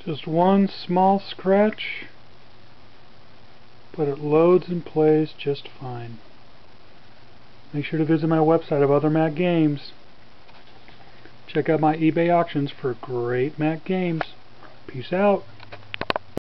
Just one small scratch, but it loads and plays just fine. Make sure to visit my website of other Mac games. Check out my eBay auctions for great Mac games. Peace out.